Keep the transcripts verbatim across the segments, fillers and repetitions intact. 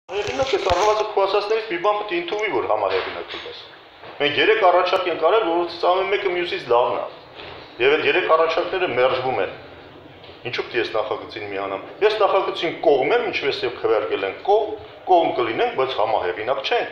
Հեղինակ է առնվազն քո ասածներից մի բան պետք է ընդունվի, որ համահեղինակ ես։ Մենք երեք առաջարկ ենք արել, որոնցից ամեն մեկը մյուսից լավն է։ Եվ այդ երեք առաջարկները մերժվում են։ Ինչու՞ պետք է ես նախագծին միանամ։ Ես նախագծին կողմ եմ, ինչպես եւ քվեարկել են կողմ, կողմ կլինենք, բայց համահեղինակ չենք։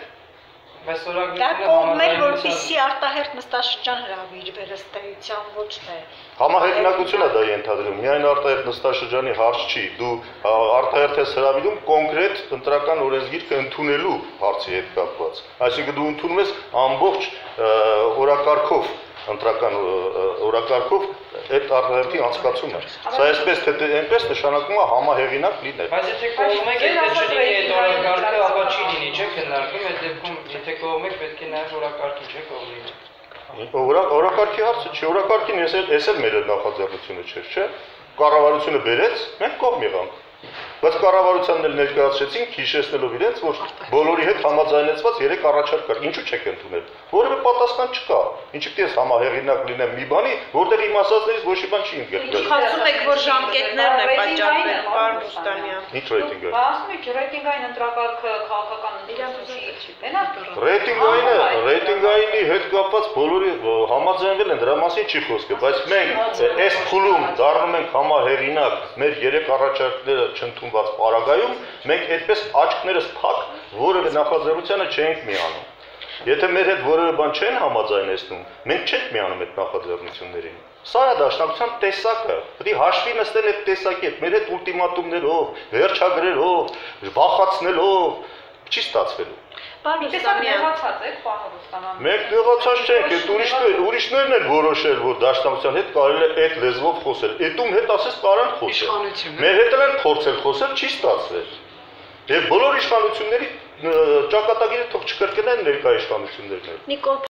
Դա կողմ էր, որպեսզի արտահերթ նստաշրջան հրավիրվեր ըստ էության, ոչ թե Համահեղինակությունը դա ենթադրում, միայն արտահերթ նստաշրջանի հարց չի, դու արտահերթ ես հրավիրում կոնկրետ ընտրական օրենսգիրքը ընդունելու հարցի հետ կապված։ Այսինքն դու ընդունում ես ամբողջ օրակարգով, ընտրական օրակարգով այդ արտահերթի անցկացումը։ Սա այսպես թե այնպես նշանակում է համահեղինակ լինել։ Բայց եթե կողմ եք, եթե չլինի այդ օրակարգը, ապա չի լինի, չէ՞ քննարկում, այդ դեպքում եթե կողմ եք, պետք է նաև օրակարգի չէ կողմ լինի։ Օրակարգի հարցը չի, օրակարգին ես էլ մեր այդ նախաձեռնությունը չէր, չէ՞։ Կառավարությունը բերեց, մենք կողմ եղանք։ Բայց կառավարությանն էլ ներկայացրեցինք, հիշեցնելով իրենց, որ բոլորի հետ համաձայնեցված երեք առաջարկ կար։ Ինչու՞ չեք ընդունել։ Որևէ պատասխան չկա։ Ինչու՞ պետք է համահեղինակ լինեմ մի բանի, որտեղ իմ ասածներից ոչ մի բան չի ընդգրկվել։ Դուք ասում եք, որ ժամկետներն է պատճառվել, պարոն Ռուստամյան։ Ինչ ռեյտինգը։ Ասում եք, ռեյտինգային ընտրակարգը քաղաքական ընդդիմություն չի։ Ռեյտինգային, ռեյտինգայինի հետ կապված բոլորի համաձայնվել են, դրա մասին չի խոսքը, բայց մենք այս փուլում դառնում ենք համահեղինակ մեր երեք առաջարկները չընդունված պարագայում, մենք այդպես աչքներս փակ որևէ նախաձեռնությանը չենք միանում։ Եթե մեր հետ որևէ բան չեն համաձայնեցնում, մենք չենք միանում այդ նախաձեռնություններին։ Սա է դաշնակցության տեսակը, պետք է հաշվի նստեն այդ տեսակի հետ, մեր հետ ուլտիմատումներով, վերջագրերով, վախացնելով, չի ստացվելու։ Պարոն Ռուստամյան, Մենք նեղացած չենք, այդ ուրիշներ, ուրիշներն են որոշել, որ դաշնակցության հետ կարելի է այդ լեզվով խոսել։ Էդում հետ ասես կարան խոսել։ Մեր հետ էլ են փորձել խոսել, չի ստացվել։ Եվ բոլոր իշխանությունների ճակատագիրը թող չկրկնեն ներկա իշխանություններն։ Նիկոլ